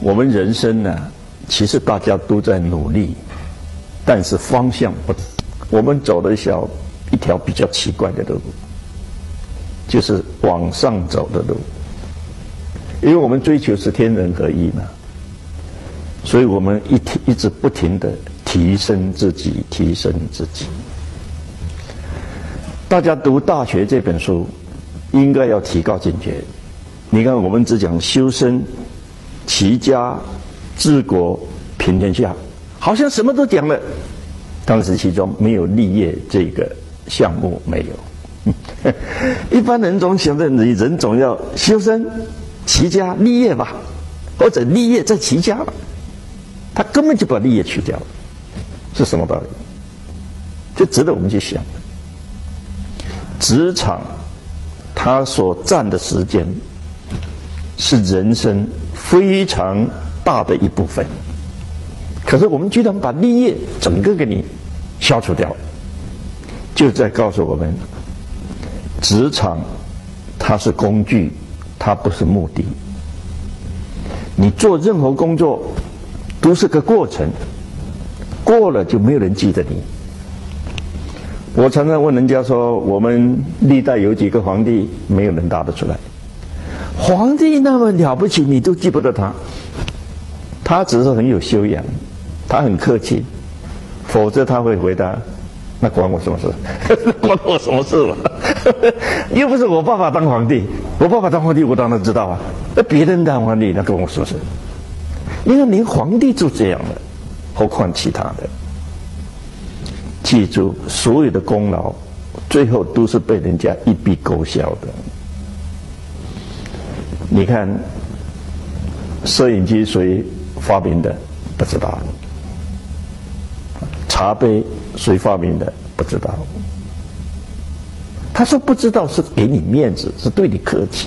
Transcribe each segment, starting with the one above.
我们人生呢，其实大家都在努力，但是方向不，我们走了一条比较奇怪的路，就是往上走的路。因为我们追求是天人合一嘛，所以我们一直不停的提升自己，提升自己。大家读《大学》这本书，应该要提高警觉。你看，我们只讲修身、齐家、治国、平天下，好像什么都讲了，但是其中没有立业这个项目没有。一般人总想着你人总要修身、齐家、立业吧，或者立业再齐家吧，他根本就把立业去掉了，是什么道理？就值得我们去想。职场它所占的时间是人生非常大的一部分，可是我们居然把立业整个给你消除掉，就在告诉我们，职场它是工具，它不是目的。你做任何工作都是个过程，过了就没有人记得你。我常常问人家说，我们历代有几个皇帝，没有人答得出来。皇帝那么了不起，你都记不得他，他只是很有修养，他很客气，否则他会回答：那关我什么事？关我什么事嘛？又不是我爸爸当皇帝，我爸爸当皇帝，我当然知道啊。那别人当皇帝，那跟我说事？你看，连皇帝就这样了，何况其他的？记住，所有的功劳，最后都是被人家一笔勾销的。你看，摄影机谁发明的？不知道。茶杯谁发明的？不知道。他说不知道是给你面子，是对你客气。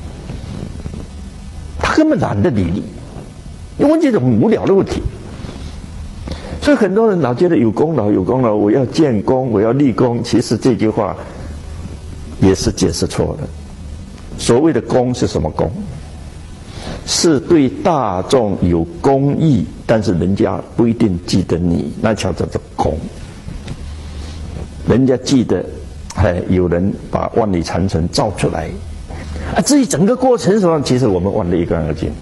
他根本懒得理你，因为这种无聊的问题。所以很多人老觉得有功劳，有功劳，我要建功，我要立功。其实这句话也是解释错了。所谓的功是什么功？是对大众有公益，但是人家不一定记得你，那叫做功。人家记得，有人把万里长城造出来，至于整个过程上，其实我们忘得一干二净。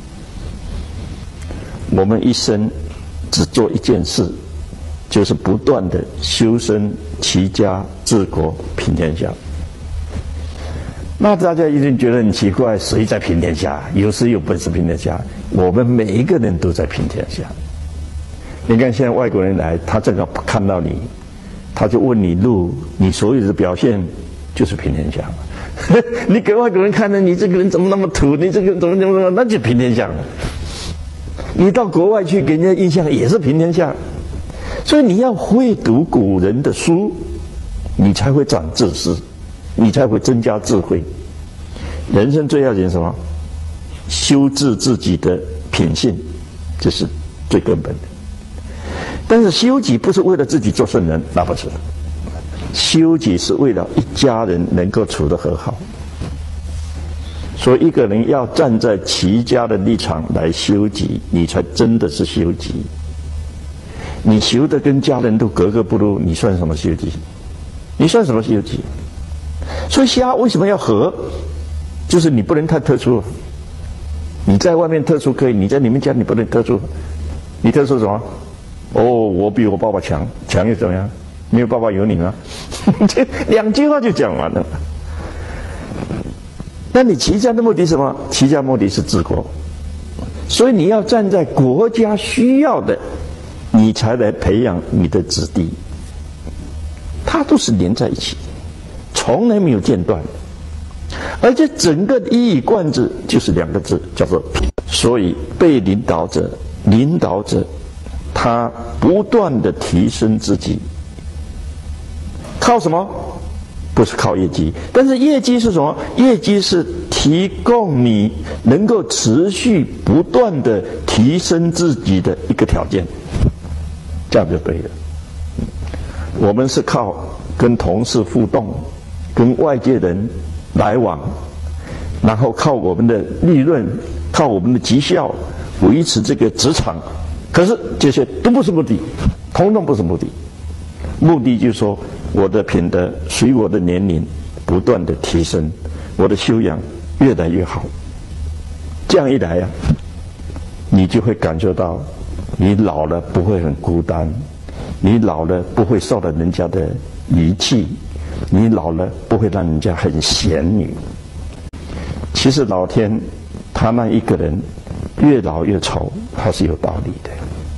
我们一生只做一件事，就是不断的修身、齐家、治国、平天下。那大家一定觉得很奇怪，谁在平天下？有谁有本事平天下？我们每一个人都在平天下。你看现在外国人来，他正好看到你，他就问你路，你所有的表现就是平天下。你给外国人看的，你这个人怎么那么土？你这个人怎么，那就平天下了。你到国外去给人家印象也是平天下，所以你要会读古人的书，你才会长知识，你才会增加智慧。人生最要紧什么？修治自己的品性，这是最根本的。但是修己不是为了自己做圣人，那不是。修己是为了一家人能够处得和好。所以一个人要站在齐家的立场来修己，你才真的是修己。你修的跟家人都格格不入，你算什么修己？你算什么修己？所以家为什么要和？就是你不能太特殊。你在外面特殊可以，你在你们家你不能特殊。你特殊什么？哦，我比我爸爸强，强又怎么样？没有爸爸有你啊。这两句话就讲完了。那你齐家的目的是什么？齐家目的是治国，所以你要站在国家需要的，你才来培养你的子弟。它都是连在一起，从来没有间断。而且整个一以贯之就是两个字，叫做平。所以被领导者，他不断的提升自己，靠什么？不是靠业绩，但是业绩是什么？业绩是提供你能够持续不断的提升自己的一个条件，这样就对了。我们是靠跟同事互动，跟外界人来往，然后靠我们的利润，靠我们的绩效， 维持这个职场。可是这些都不是目的，统统不是目的。目的就是说，我的品德随我的年龄不断的提升，我的修养越来越好。这样一来呀，你就会感受到，你老了不会很孤单，你老了不会受到人家的遗弃，你老了不会让人家很嫌你。其实老天他让一个人越老越丑，他是有道理的。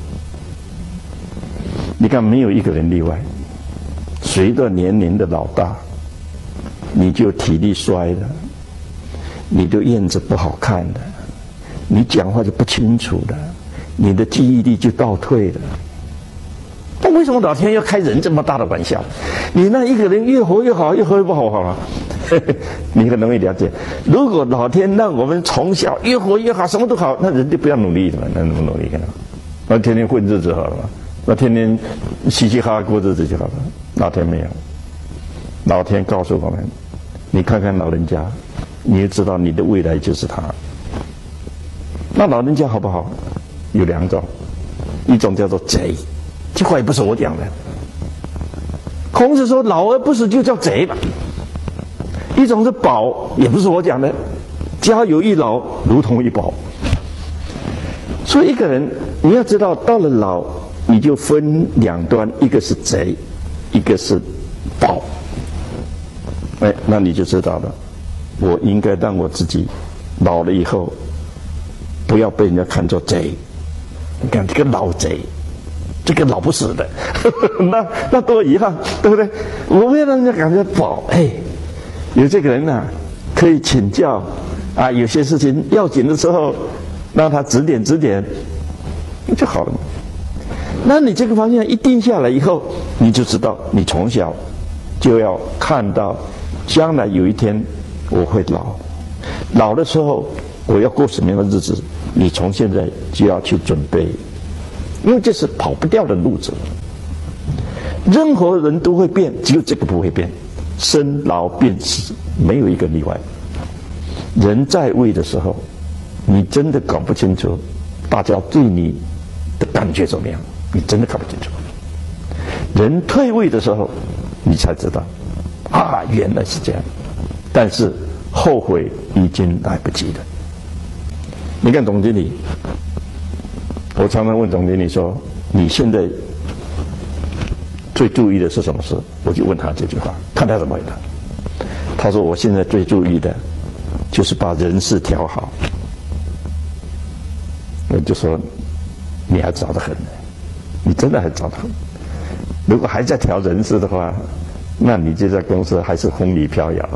你看，没有一个人例外。随着年龄的老大，你就体力衰了，你的样子不好看了，你讲话就不清楚了，你的记忆力就倒退了。那为什么老天要开人这么大的玩笑？你那一个人越活越好，越活越不好，好吗？你很容易了解。如果老天让我们从小越活越好，什么都好，那人就不要努力了嘛，那怎么努力呢？那天天混日子好了嘛，那天天嘻嘻哈哈过日子就好了。老天没有，老天告诉我们，你看看老人家，你就知道你的未来就是他。那老人家好不好？有两种，一种叫做贼，这话也不是我讲的。孔子说老而不死就叫贼吧。一种是宝，也不是我讲的，家有一老如同一宝。所以一个人你要知道，到了老你就分两端，一个是贼，一个是宝。那你就知道了，我应该让我自己老了以后不要被人家看作贼。你看这个老贼，这个老不死的那多遗憾，对不对？我不要让人家感觉宝，有这个人啊，可以请教啊，有些事情要紧的时候，让他指点指点，就好了嘛。那你这个方向一定下来以后，你就知道，你从小就要看到，将来有一天我会老的时候我要过什么样的日子，你从现在就要去准备，因为这是跑不掉的路子。任何人都会变，只有这个不会变。生老病死，没有一个例外。人在位的时候，你真的搞不清楚大家对你的感觉怎么样，你真的搞不清楚。人退位的时候，你才知道啊，原来是这样。但是后悔已经来不及了。你看总经理，我常常问总经理说：“你现在最注意的是什么事？”我就问他这句话，看他怎么回答。他说：“我现在最注意的，就是把人事调好。”我就说：“你还早得很，你真的还早得很。如果还在调人事的话，那你这家公司还是风雨飘摇。”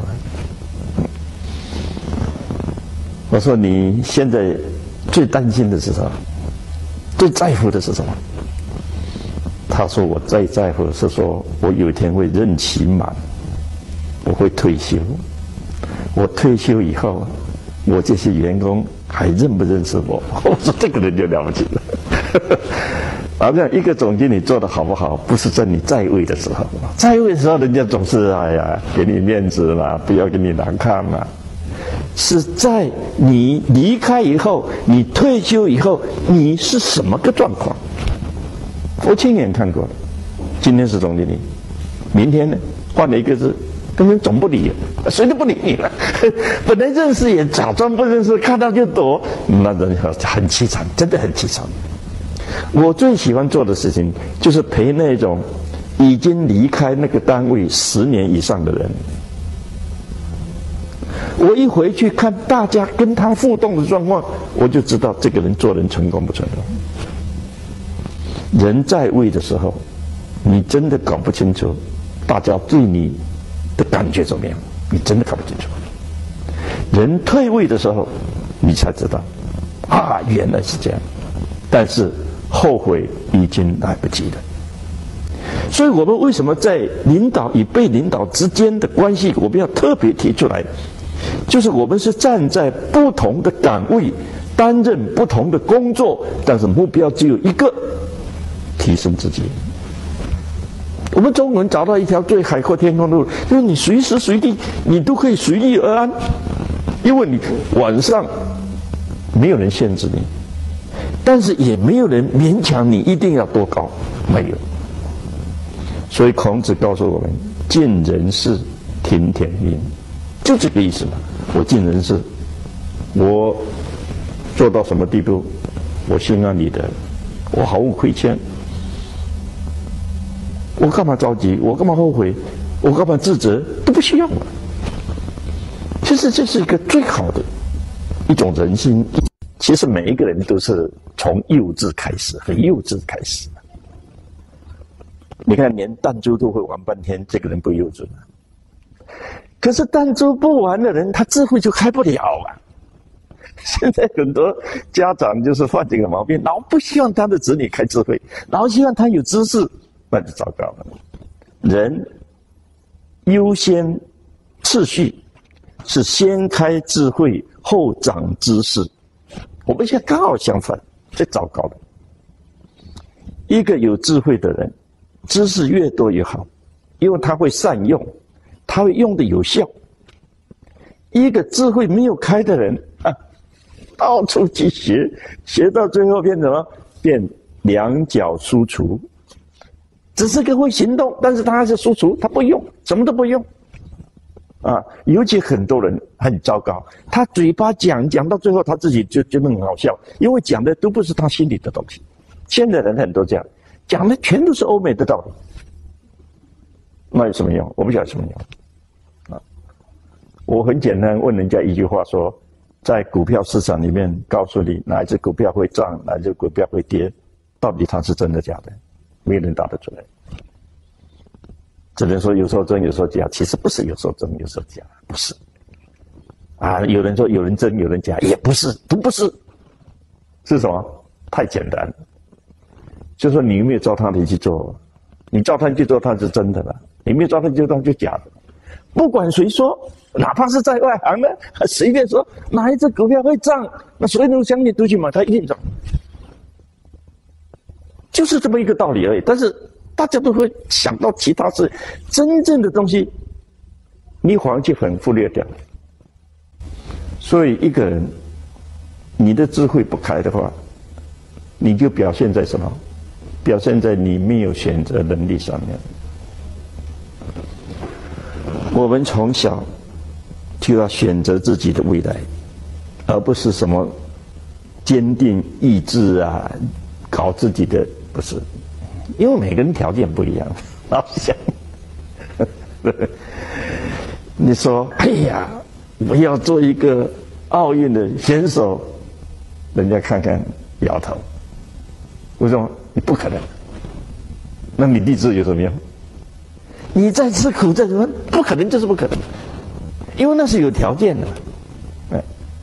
我说：“你现在最担心的是什么？最在乎的是什么？”他说：“我最在乎的是说，我有一天会任期满，我会退休。我退休以后，我这些员工还认不认识我？”我说：“这个人就了不起了。”好像一个总经理做得好不好，不是在你在位的时候，在位的时候人家总是给你面子嘛，不要给你难看嘛。是在你离开以后，你退休以后，你是什么个状况？我亲眼看过，今天是总经理，明天呢换了一个字，根本总不理，谁都不理你了。本来认识也假装不认识，看到就躲，那人很凄惨，真的很凄惨。我最喜欢做的事情就是陪那种已经离开那个单位10年以上的人。我一回去看大家跟他互动的状况，我就知道这个人做人成功不成功。人在位的时候，你真的搞不清楚大家对你的感觉怎么样，你真的搞不清楚。人退位的时候，你才知道啊，原来是这样。但是后悔已经来不及了。所以我们为什么在领导与被领导之间的关系，我们要特别提出来，就是我们是站在不同的岗位，担任不同的工作，但是目标只有一个，提升自己。我们中国人找到一条最海阔天空的路，就是你随时随地你都可以随遇而安，因为你晚上没有人限制你， 但是也没有人勉强你一定要多高，没有。所以孔子告诉我们：尽人事，听天命，就这个意思嘛。我尽人事，我做到什么地步，我心安理得，我毫无亏欠，我干嘛着急？我干嘛后悔？我干嘛自责？都不需要了。其实这是一个最好的一种人心。其实每一个人都是从幼稚开始，很幼稚开始。你看，连弹珠都会玩半天，这个人不幼稚吗？可是弹珠不玩的人，他智慧就开不了啊。现在很多家长就是犯这个毛病，老不希望他的子女开智慧，老希望他有知识，那就糟糕了。人优先次序是先开智慧，后长知识。我们现在刚好相反，最糟糕的。一个有智慧的人，知识越多越好，因为他会善用，他会用的有效。一个智慧没有开的人啊，到处去学，学到最后变什么？变两脚书橱，只是个会行动，但是他还是书橱，他不用，什么都不用。啊，尤其很多人很糟糕，他嘴巴讲到最后，他自己就觉得很好笑，因为讲的都不是他心里的东西。现在人很多这样，讲的全都是欧美的道理，那有什么用？我不晓得有什么用。啊，我很简单问人家一句话说，在股票市场里面，告诉你哪一只股票会涨，哪一只股票会跌，到底它是真的假的？没有人答得出来。只能说有时候真，有时候假，其实不是有时候真，有时候假，不是。啊，有人说有人真，有人假，也不是，都不是。是什么？太简单了。就说你有没有照他的去做？你照他去做，他是真的了；你没有照他去做，他就假的。不管谁说，哪怕是在外行的，随便说哪一只股票会涨，那所有人都相信都去买，它一定涨。就是这么一个道理而已。但是大家都会想到其他事，真正的东西，你反而就很忽略掉。所以一个人，你的智慧不开的话，你就表现在什么？表现在你没有选择能力上面。我们从小就要选择自己的未来，而不是什么坚定意志啊，搞自己的，不是。因为每个人条件不一样，老实讲，你说，哎呀，我要做一个奥运的选手，人家看看摇头。为什么？你不可能。那你立志有什么用？你再吃苦再什么？不可能，就是不可能，因为那是有条件的。哎，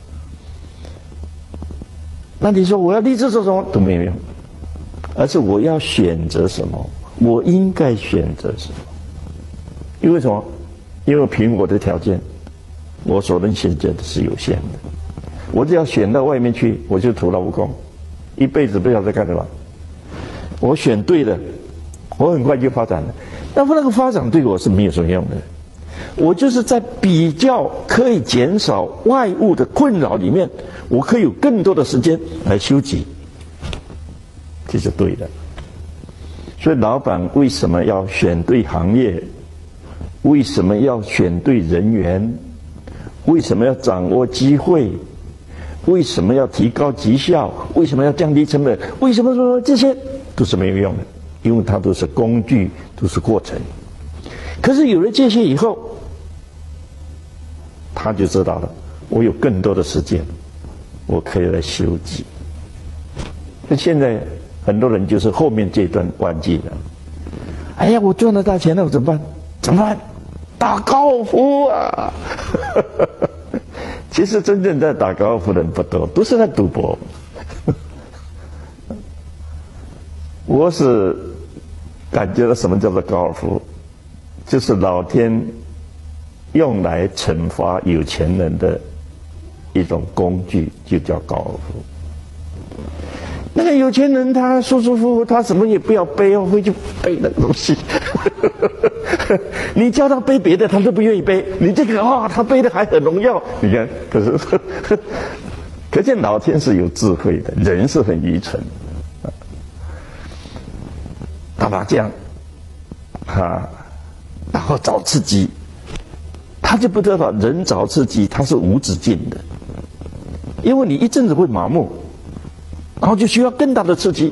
那你说我要立志做什么都没有用。而是我要选择什么，我应该选择什么？因为什么？因为凭我的条件，我所能选择的是有限的。我只要选到外面去，我就徒劳无功，一辈子不晓得干什么。我选对了，我很快就发展了。那么那个发展对我是没有什么用的。我就是在比较可以减少外物的困扰里面，我可以有更多的时间来修己。这是对的。所以老板为什么要选对行业？为什么要选对人员？为什么要掌握机会？为什么要提高绩效？为什么要降低成本？为什么说这些都是没有用的？因为它都是工具，都是过程。可是有了这些以后，他就知道了，我有更多的时间，我可以来修己。那现在很多人就是后面这一段忘记了。哎呀，我赚了大钱了，我怎么办？怎么办？打高尔夫啊！其实真正在打高尔夫的人不多，都是在赌博。我是感觉到什么叫做高尔夫，就是老天用来惩罚有钱人的一种工具，就叫高尔夫。那个有钱人他舒舒服服，他什么也不要背哦，回去背那个东西。你叫他背别的，他都不愿意背。你这个他背的还很荣耀。你看，可是可见老天是有智慧的，人是很愚蠢。打麻将，然后找刺激，他就不知道人找刺激他是无止境的，因为你一阵子会麻木，然后就需要更大的刺激，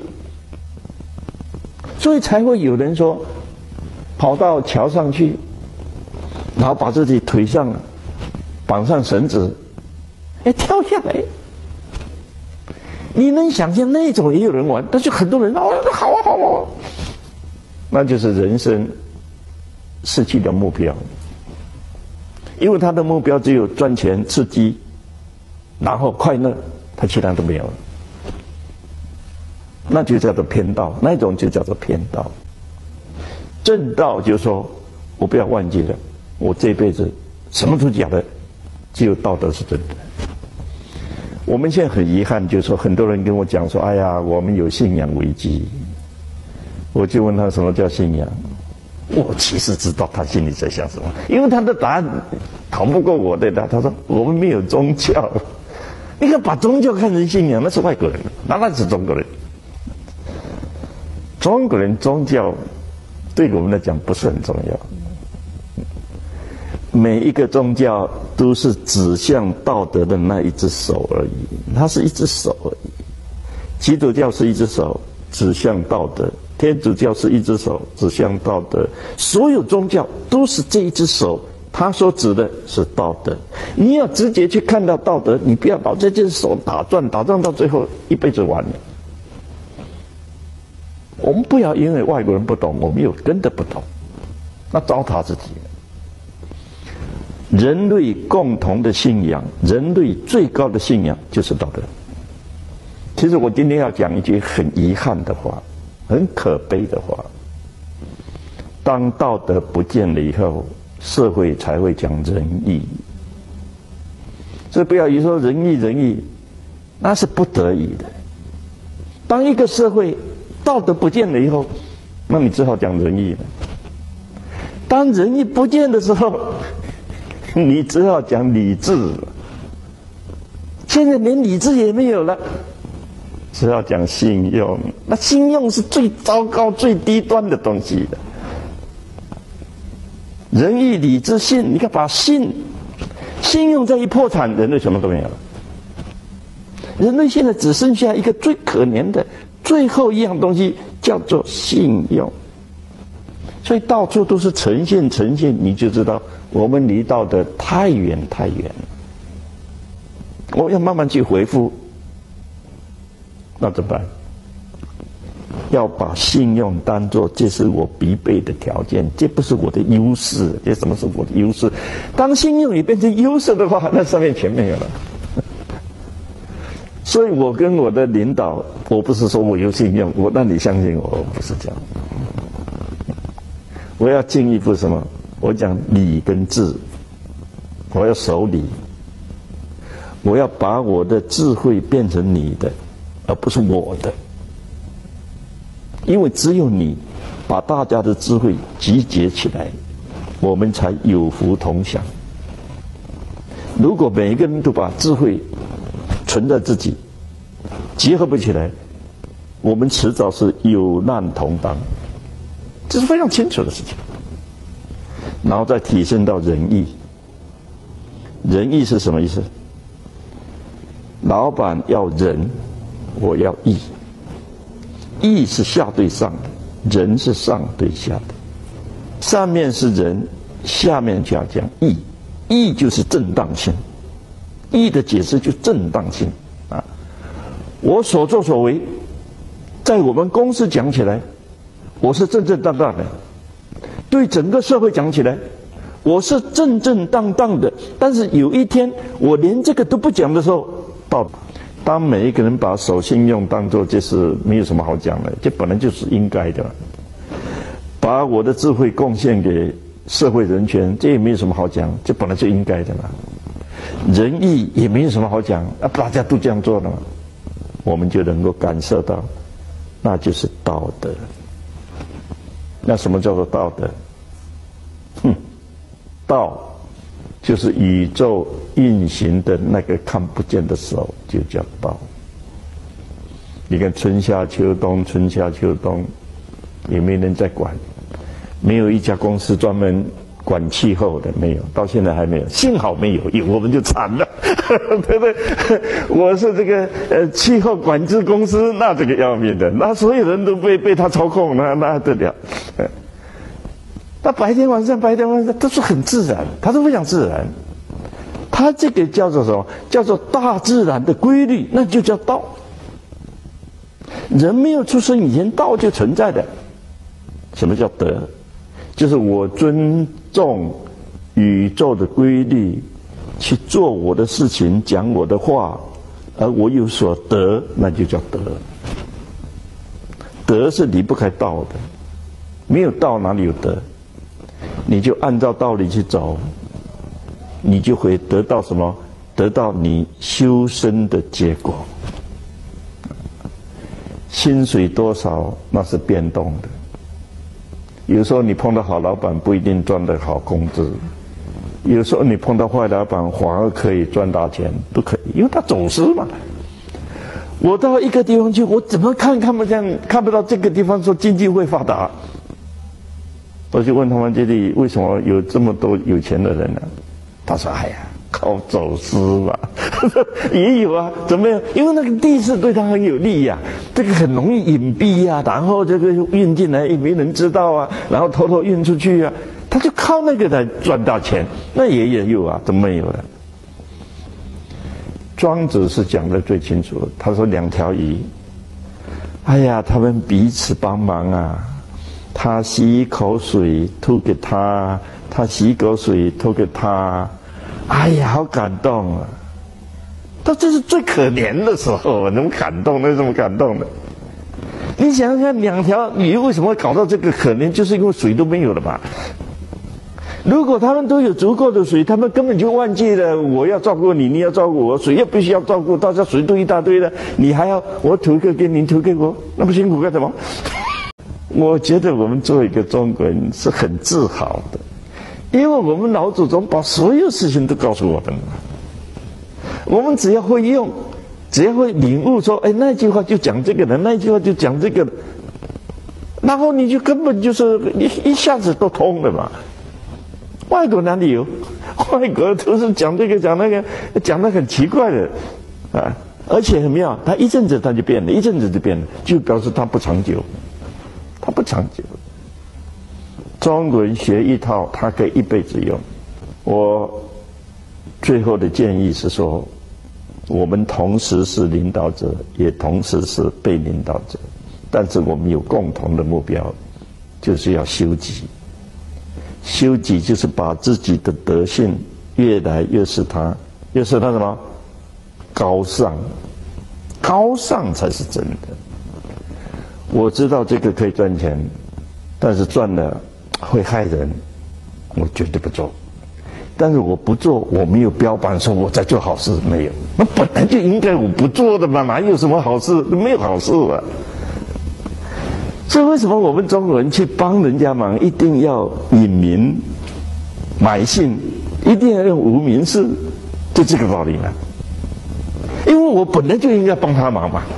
所以才会有人说，跑到桥上去，然后把自己腿上绑上绳子，跳下来。你能想象那种也有人玩，但是很多人好啊好啊，那就是人生失去了目标，因为他的目标只有赚钱、刺激，然后快乐，他其他都没有了，那就叫做偏道，那种就叫做偏道。正道就是说，我不要忘记了，我这辈子什么都是假的，只有道德是真的。我们现在很遗憾，就是说很多人跟我讲说，哎呀，我们有信仰危机。我就问他什么叫信仰，我其实知道他心里在想什么，因为他的答案逃不过我的答案。他说我们没有宗教，你看把宗教看成信仰，那是外国人，那是中国人。中国人宗教对我们来讲不是很重要。每一个宗教都是指向道德的那一只手而已，它是一只手而已。基督教是一只手指向道德，天主教是一只手指向道德，所有宗教都是这一只手，它所指的是道德。你要直接去看到道德，你不要把这只手打转到最后一辈子完了。我们不要因为外国人不懂，我们有根的不懂，那糟蹋自己。人类共同的信仰，人类最高的信仰就是道德。其实我今天要讲一句很遗憾的话，很可悲的话。当道德不见了以后，社会才会讲仁义。所以不要一说仁义，那是不得已的。当一个社会道德不见了以后，那你只好讲仁义了。当仁义不见的时候，你只好讲理智。现在连理智也没有了，只好讲信用。那信用是最糟糕、最低端的东西的。仁义礼智信，你看把信用再一破产，人类什么都没有了。人类现在只剩下一个最可怜的最后一样东西，叫做信用。所以到处都是呈现，你就知道我们离道德太远了。我要慢慢去回复，那怎么办？要把信用当作这是我必备的条件，这不是我的优势。这什么是我的优势？当信用也变成优势的话，那上面全没有了。所以我跟我的领导，我不是说我有信用，我让你相信我，不是这样。我要进一步什么？我讲理跟智，我要守理，我要把我的智慧变成你的，而不是我的。因为只有你把大家的智慧集结起来，我们才有福同享。如果每一个人都把智慧存在自己，结合不起来，我们迟早是有难同当，这是非常清楚的事情。然后再提升到仁义。仁义是什么意思？老板要仁，我要义。义是下对上的，仁是上对下的。上面是仁，下面就要讲义。义就是正当性。义的解释就正当性啊！我所作所为，在我们公司讲起来，我是正正当当的；对整个社会讲起来，我是正正当当的。但是有一天，我连这个都不讲的时候，当每一个人把守信用当作这是没有什么好讲的，这本来就是应该的。把我的智慧贡献给社会人权，这也没有什么好讲，这本来就应该的嘛。仁义也没有什么好讲，大家都这样做了嘛，我们就能够感受到，那就是道德。那什么叫做道德？道就是宇宙运行的那个看不见的手，就叫道。你看春夏秋冬，春夏秋冬，也没人在管，没有一家公司专门管气候的，没有，到现在还没有。幸好没有，有我们就惨了，对不对？我是这个气候管制公司，那这个要命的，那所有人都被他操控，那得了。那白天晚上都是很自然，它是非常自然。它这个叫做什么？叫做大自然的规律，那就叫道。人没有出生以前，道就存在的。什么叫德？就是我尊重宇宙的规律，去做我的事情，讲我的话，而我有所得，那就叫德。德是离不开道的，没有道哪里有德？你就按照道理去走，你就会得到什么？得到你修身的结果。薪水多少那是变动的，有时候你碰到好老板不一定赚得好工资，有时候你碰到坏老板反而可以赚大钱，都可以，因为他走私嘛。我到一个地方去，我怎么看不到这个地方说经济会发达。我就问他们这里为什么有这么多有钱的人呢？他说：“哎呀，靠走私嘛。”也有啊，怎么样？因为那个地势对他很有利呀，这个很容易隐蔽呀，然后这个运进来也没人知道啊，然后偷偷运出去啊，他就靠那个来赚大钱。那也有啊，怎么没有呢？庄子是讲得最清楚，他说两条鱼，哎呀，他们彼此帮忙啊。他吸一口水吐给他，他吸一口水吐给他，哎呀，好感动啊！但这是最可怜的时候，怎么感动？那怎么感动的？你想想看，两条鱼为什么搞到这个可怜？就是因为水都没有了吧？如果他们都有足够的水，他们根本就忘记了我要照顾你，你要照顾我，水也必须要照顾，大家水都一大堆了，你还要我吐一个给你，吐给我，那不辛苦干什么？我觉得我们做一个中国人是很自豪的，因为我们老祖宗把所有事情都告诉我们了，我们只要会用，只要会领悟说，哎，那句话就讲这个的，那句话就讲这个的，然后你就根本就是一下子都通了嘛。外国哪里有？外国都是讲这个讲那个，讲得很奇怪的啊，而且很妙，他一阵子他就变了，一阵子就变了，就表示他不长久。它不长久。中国人学一套，它可以一辈子用。我最后的建议是说，我们同时是领导者，也同时是被领导者，但是我们有共同的目标，就是要修己。修己就是把自己的德性越来越使它什么高尚，高尚才是真的。我知道这个可以赚钱，但是赚了会害人，我绝对不做。但是我不做，我没有标榜说我在做好事，没有。那本来就应该我不做的嘛，哪有什么好事？没有好事啊。所以为什么我们中国人去帮人家忙，一定要隐名买姓，一定要用无名氏，就这个道理呢？因为我本来就应该帮他忙嘛。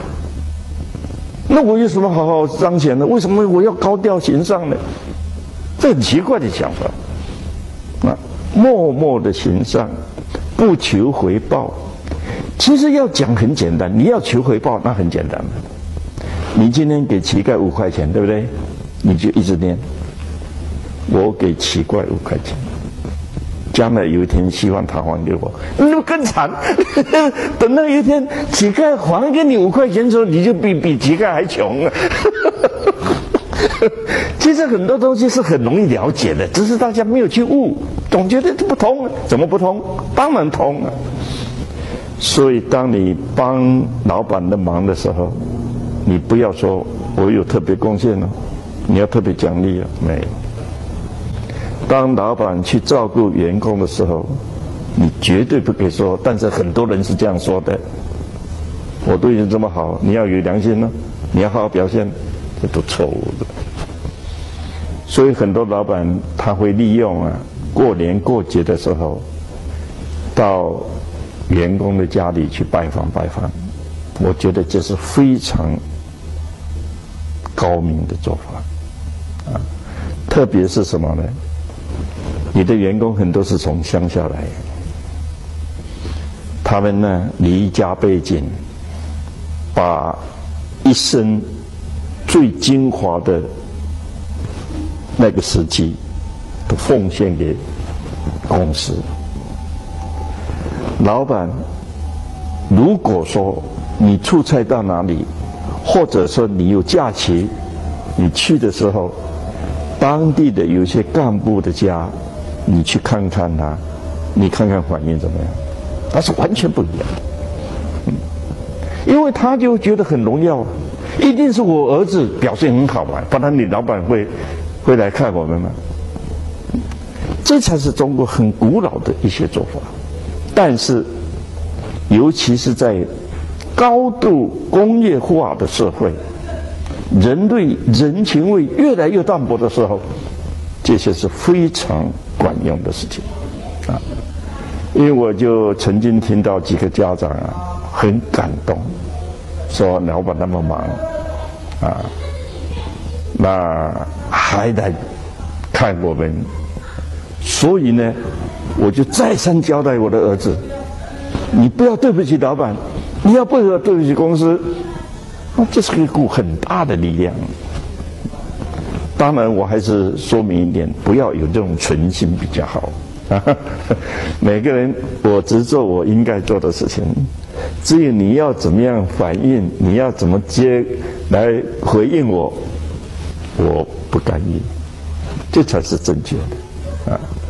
那我有什么好好彰显的？为什么我要高调行善呢？这很奇怪的想法。啊，默默的行善，不求回报。其实要讲很简单，你要求回报，那很简单。你今天给乞丐5块钱，对不对？你就一直念，我给乞丐5块钱。将来有一天希望他还给我，那就更惨。等到有一天乞丐还给你5块钱的时候，你就比乞丐还穷了。其实很多东西是很容易了解的，只是大家没有去悟，总觉得不通。怎么不通？当然通了。所以当你帮老板的忙的时候，你不要说我有特别贡献了，你要特别奖励了，没有。当老板去照顾员工的时候，你绝对不可以说，但是很多人是这样说的，我对你这么好，你要有良心呢，你要好好表现，这都错误的。所以很多老板他会利用过年过节的时候，到员工的家里去拜访，我觉得这是非常高明的做法啊。特别是什么呢？你的员工很多是从乡下来，他们呢离家背景，把一生最精华的那个时期都奉献给公司。老板，如果说你出差到哪里，或者说你有假期，你去的时候，当地的有些干部的家，你去看看他，你看看反应怎么样？那是完全不一样。因为他就觉得很荣耀，一定是我儿子表现很好嘛，不然你老板会来看我们吗？这才是中国很古老的一些做法。但是，尤其是在高度工业化的社会，人类人情味越来越淡薄的时候，这些是非常管用的事情啊。因为我就曾经听到几个家长啊很感动，说老板那么忙啊，那还来看我们，所以呢，我就再三交代我的儿子，你不要对不起老板，你要不要对不起公司，这是一股很大的力量。当然，我还是说明一点，不要有这种存心比较好。每个人我只做我应该做的事情，至于你要怎么样反应，你要怎么接来回应我，我不干预，这才是正确的啊。